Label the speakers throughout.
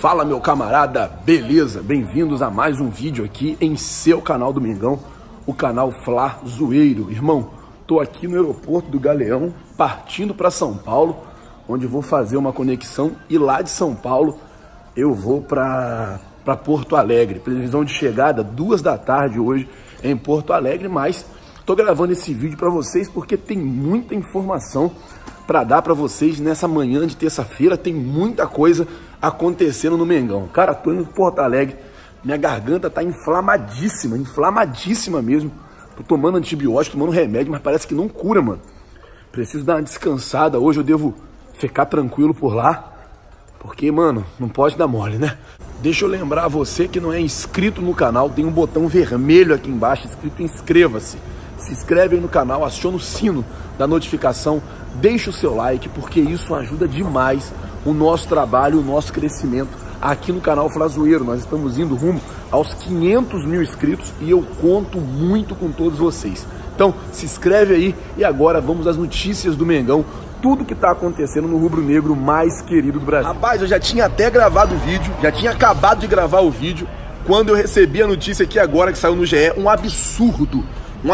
Speaker 1: Fala, meu camarada, beleza? Bem-vindos a mais um vídeo aqui em seu canal do Mengão, o canal Fla Zoeiro. Irmão, tô aqui no aeroporto do Galeão, partindo para São Paulo, onde vou fazer uma conexão e lá de São Paulo eu vou para Porto Alegre. Previsão de chegada 2 da tarde hoje em Porto Alegre, mas tô gravando esse vídeo para vocês porque tem muita informação para dar para vocês nessa manhã de terça-feira. Tem muita coisa acontecendo no Mengão. Cara, tô indo pro Porto Alegre, minha garganta tá inflamadíssima, inflamadíssima mesmo. Tô tomando antibiótico, tomando remédio, mas parece que não cura, mano. Preciso dar uma descansada. Hoje eu devo ficar tranquilo por lá, porque, mano, não pode dar mole, né? Deixa eu lembrar você que não é inscrito no canal, tem um botão vermelho aqui embaixo escrito inscreva-se. Se inscreve aí no canal, aciona o sino da notificação, deixa o seu like, porque isso ajuda demais o nosso trabalho, o nosso crescimento aqui no canal Fla Zoeiro. Nós estamos indo rumo aos 500 mil inscritos e eu conto muito com todos vocês. Então, se inscreve aí e agora vamos às notícias do Mengão, tudo que tá acontecendo no rubro-negro mais querido do Brasil. Rapaz, eu já tinha até gravado o vídeo, já tinha acabado de gravar o vídeo, quando eu recebi a notícia aqui agora que saiu no GE, um absurdo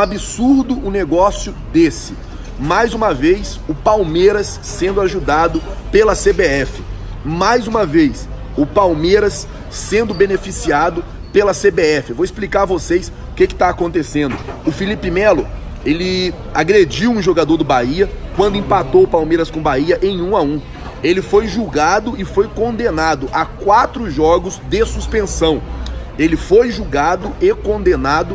Speaker 1: um negócio desse. Mais uma vez, o Palmeiras sendo ajudado pela CBF. Mais uma vez, o Palmeiras sendo beneficiado pela CBF. Vou explicar a vocês o que está acontecendo. O Felipe Melo, ele agrediu um jogador do Bahia quando empatou o Palmeiras com o Bahia em 1-1. Ele foi julgado e foi condenado a 4 jogos de suspensão. Ele foi julgado e condenado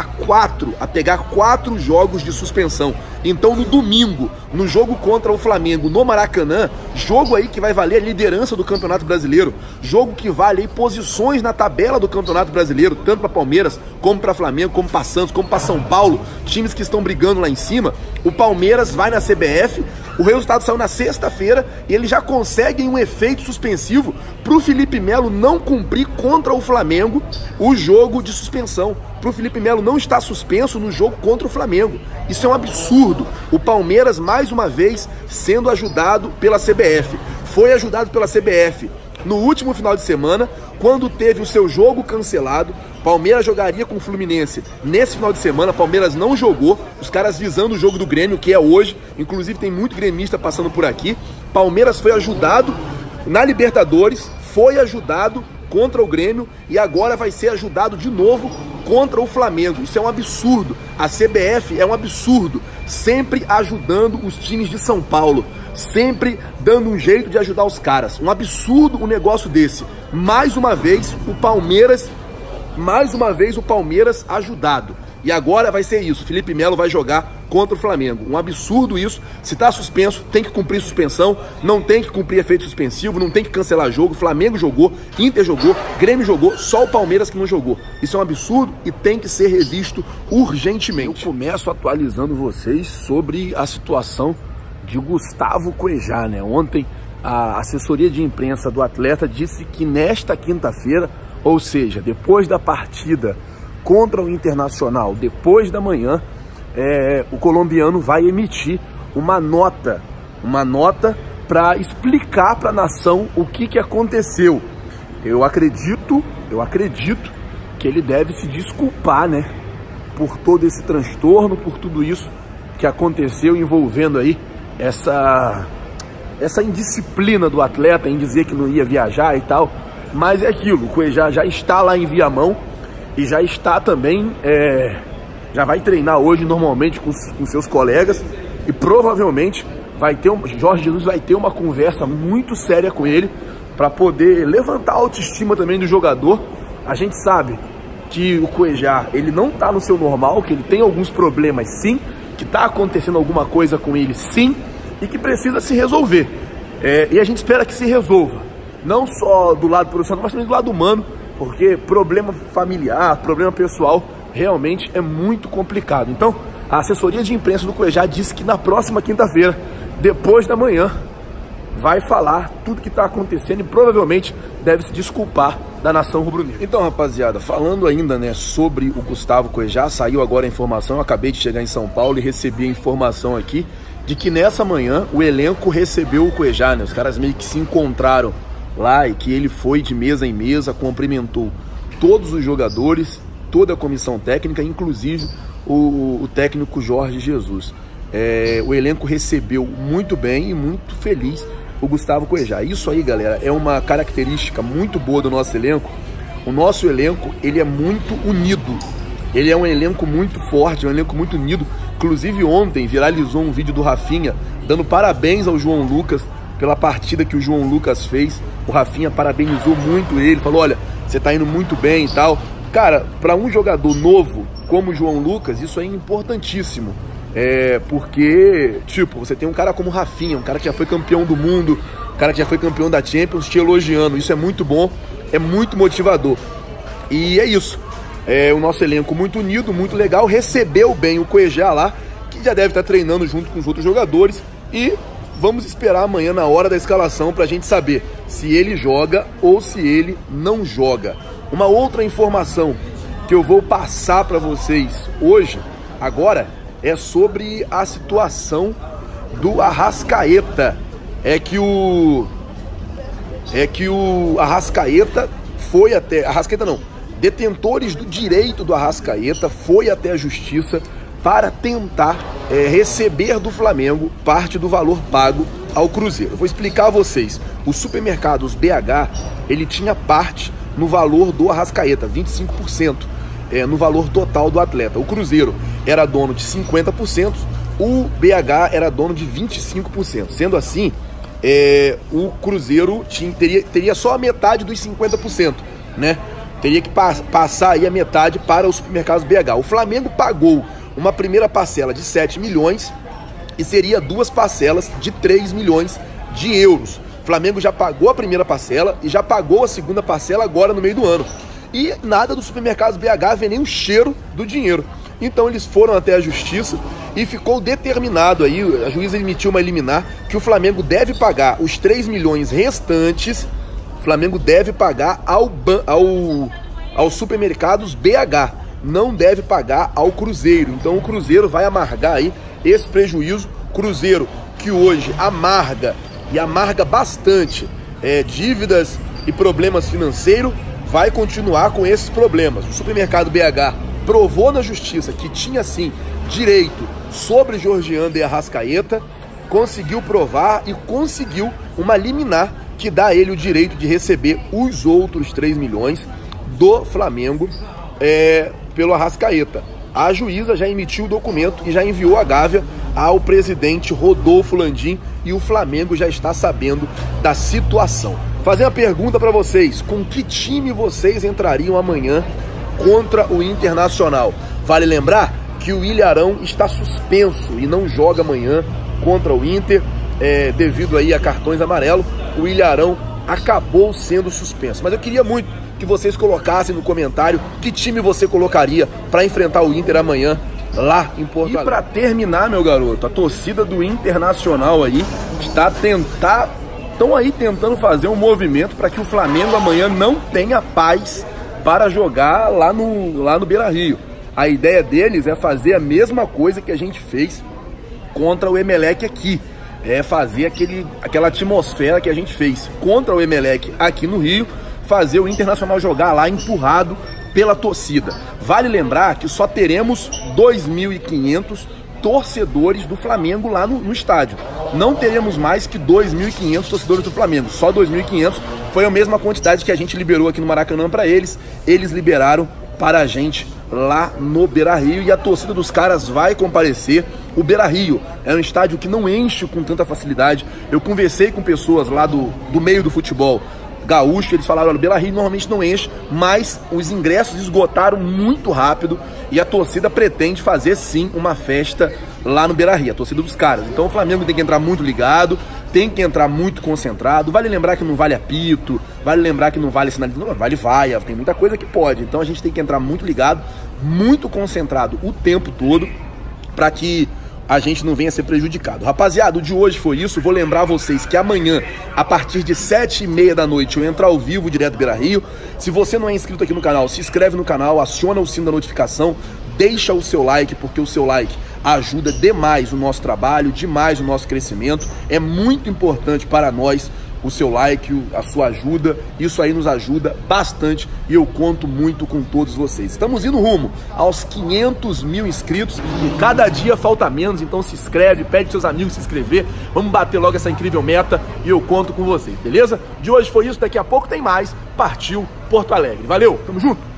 Speaker 1: a pegar 4 jogos de suspensão. Então no domingo, no jogo contra o Flamengo no Maracanã, jogo aí que vai valer a liderança do Campeonato Brasileiro, jogo que vale aí posições na tabela do Campeonato Brasileiro, tanto para Palmeiras, como para Flamengo, como para Santos, como para São Paulo, times que estão brigando lá em cima. O Palmeiras vai na CBF, o resultado saiu na sexta-feira e eles já conseguem um efeito suspensivo para o Felipe Melo não cumprir contra o Flamengo o jogo de suspensão. Para o Felipe Melo não estar suspenso no jogo contra o Flamengo. Isso é um absurdo. O Palmeiras, mais uma vez, sendo ajudado pela CBF. Foi ajudado pela CBF no último final de semana, quando teve o seu jogo cancelado. Palmeiras jogaria com o Fluminense nesse final de semana. Palmeiras não jogou, os caras visando o jogo do Grêmio, que é hoje. Inclusive tem muito gremista passando por aqui. Palmeiras foi ajudado na Libertadores, foi ajudado contra o Grêmio e agora vai ser ajudado de novo contra o Flamengo. Isso é um absurdo. A CBF é um absurdo, sempre ajudando os times de São Paulo, sempre dando um jeito de ajudar os caras. Um absurdo um negócio desse. Mais uma vez o Palmeiras ajudado. E agora vai ser isso, Felipe Melo vai jogar contra o Flamengo. Um absurdo isso. Se tá suspenso, tem que cumprir suspensão, não tem que cumprir efeito suspensivo, não tem que cancelar jogo. Flamengo jogou, Inter jogou, Grêmio jogou, só o Palmeiras que não jogou. Isso é um absurdo e tem que ser revisto urgentemente. Eu começo atualizando vocês sobre a situação de Gustavo Cuejá, né? Ontem a assessoria de imprensa do atleta disse que nesta quinta-feira, ou seja, depois da partida contra o Internacional, depois da manhã, o colombiano vai emitir uma nota para explicar para a nação o que aconteceu. Eu acredito que ele deve se desculpar, né, por todo esse transtorno, por tudo isso que aconteceu envolvendo aí essa indisciplina do atleta em dizer que não ia viajar e tal. Mas é aquilo, o Cuejá já está lá em Viamão e já está também, já vai treinar hoje normalmente com seus colegas e provavelmente Jorge Jesus vai ter uma conversa muito séria com ele para poder levantar a autoestima também do jogador. A gente sabe que o Cuejá, ele não está no seu normal, que ele tem alguns problemas sim, que está acontecendo alguma coisa com ele sim e que precisa se resolver. E a gente espera que se resolva, não só do lado profissional, mas também do lado humano, porque problema familiar, problema pessoal, realmente é muito complicado. Então, a assessoria de imprensa do Cuejá disse que na próxima quinta-feira, depois da manhã, vai falar tudo que está acontecendo e provavelmente deve se desculpar da nação rubro-negra. Então, rapaziada, falando ainda, né, sobre o Gustavo Cuejá, saiu agora a informação, eu acabei de chegar em São Paulo e recebi a informação aqui de que nessa manhã o elenco recebeu o Cuejá, né? Os caras meio que se encontraram lá e que ele foi de mesa em mesa, cumprimentou todos os jogadores, toda a comissão técnica, inclusive o técnico Jorge Jesus. O elenco recebeu muito bem e muito feliz o Gustavo Cuejá. Isso aí, galera, é uma característica muito boa do nosso elenco. O nosso elenco, ele é muito unido. Ele é um elenco muito forte, é um elenco muito unido. Inclusive ontem viralizou um vídeo do Rafinha dando parabéns ao João Lucas pela partida que o João Lucas fez. O Rafinha parabenizou muito ele, falou, olha, você tá indo muito bem e tal. Cara, para um jogador novo como o João Lucas, isso é importantíssimo. Porque, tipo, você tem um cara como o Rafinha, um cara que já foi campeão do mundo, um cara que já foi campeão da Champions, te elogiando. Isso é muito bom, é muito motivador. E é isso. O nosso elenco muito unido, muito legal, recebeu bem o Cuejá lá, que já deve estar treinando junto com os outros jogadores, e vamos esperar amanhã na hora da escalação pra gente saber se ele joga ou se ele não joga. Uma outra informação que eu vou passar para vocês hoje, agora, é sobre a situação do Arrascaeta. É que o Arrascaeta foi até... Arrascaeta não. Detentores do direito do Arrascaeta foi até a justiça para tentar receber do Flamengo parte do valor pago ao Cruzeiro. Eu vou explicar a vocês. O Supermercados BH, ele tinha parte no valor do Arrascaeta, 25%, no valor total do atleta. O Cruzeiro era dono de 50%, o BH era dono de 25%. Sendo assim, o Cruzeiro teria só a metade dos 50%, né? Teria que passar aí a metade para os Supermercados BH. O Flamengo pagou uma primeira parcela de 7 milhões e seria duas parcelas de 3 milhões de euros. O Flamengo já pagou a primeira parcela e já pagou a segunda parcela agora no meio do ano. E nada dos Supermercados BH vê nem o cheiro do dinheiro. Então eles foram até a justiça e ficou determinado aí, a juíza emitiu uma liminar, que o Flamengo deve pagar os 3 milhões restantes. O Flamengo deve pagar ao Supermercados BH, não deve pagar ao Cruzeiro. Então o Cruzeiro vai amargar aí esse prejuízo. Cruzeiro que hoje amarga e amarga bastante dívidas e problemas financeiros, vai continuar com esses problemas. O Supermercado BH provou na justiça que tinha sim direito sobre Georgian e Arrascaeta, conseguiu provar e conseguiu uma liminar que dá a ele o direito de receber os outros 3 milhões do Flamengo pelo Arrascaeta. A juíza já emitiu o documento e já enviou a Gávea ao presidente Rodolfo Landim e o Flamengo já está sabendo da situação. Fazer uma pergunta para vocês: com que time vocês entrariam amanhã contra o Internacional? Vale lembrar que o Ilharão está suspenso e não joga amanhã contra o Inter, devido aí a cartões amarelos. O Ilharão acabou sendo suspenso. Mas eu queria muito que vocês colocassem no comentário que time você colocaria para enfrentar o Inter amanhã lá em Porto Alegre. E para terminar, meu garoto, a torcida do Internacional aí estão aí tentando fazer um movimento para que o Flamengo amanhã não tenha paz para jogar lá no Beira-Rio. A ideia deles é fazer a mesma coisa que a gente fez contra o Emelec aqui. Fazer aquela atmosfera que a gente fez contra o Emelec aqui no Rio, fazer o Internacional jogar lá empurrado pela torcida. Vale lembrar que só teremos 2.500 torcedores do Flamengo lá no estádio. Não teremos mais que 2.500 torcedores do Flamengo, só 2.500. Foi a mesma quantidade que a gente liberou aqui no Maracanã para eles. Eles liberaram para a gente lá no Beira-Rio e a torcida dos caras vai comparecer. O Beira-Rio é um estádio que não enche com tanta facilidade. Eu conversei com pessoas lá do meio do futebol gaúcho, eles falaram, olha, o Beira-Rio normalmente não enche, mas os ingressos esgotaram muito rápido e a torcida pretende fazer sim uma festa lá no Beira-Rio, a torcida dos caras. Então o Flamengo tem que entrar muito ligado, tem que entrar muito concentrado. Vale lembrar que não vale apito, vale lembrar que não vale sinalização, não, vale vaia, tem muita coisa que pode. Então a gente tem que entrar muito ligado, muito concentrado o tempo todo, para que a gente não venha a ser prejudicado. Rapaziada, o de hoje foi isso. Vou lembrar vocês que amanhã, a partir de 7h30 da noite, eu entro ao vivo direto do Beira-Rio. Se você não é inscrito aqui no canal, se inscreve no canal, aciona o sino da notificação, deixa o seu like, porque o seu like ajuda demais o nosso trabalho, demais o nosso crescimento. É muito importante para nós o seu like, a sua ajuda. Isso aí nos ajuda bastante e eu conto muito com todos vocês. Estamos indo rumo aos 500 mil inscritos e cada dia falta menos, então se inscreve, pede seus amigos se inscrever. Vamos bater logo essa incrível meta e eu conto com vocês, beleza? De hoje foi isso, daqui a pouco tem mais. Partiu Porto Alegre. Valeu, tamo junto!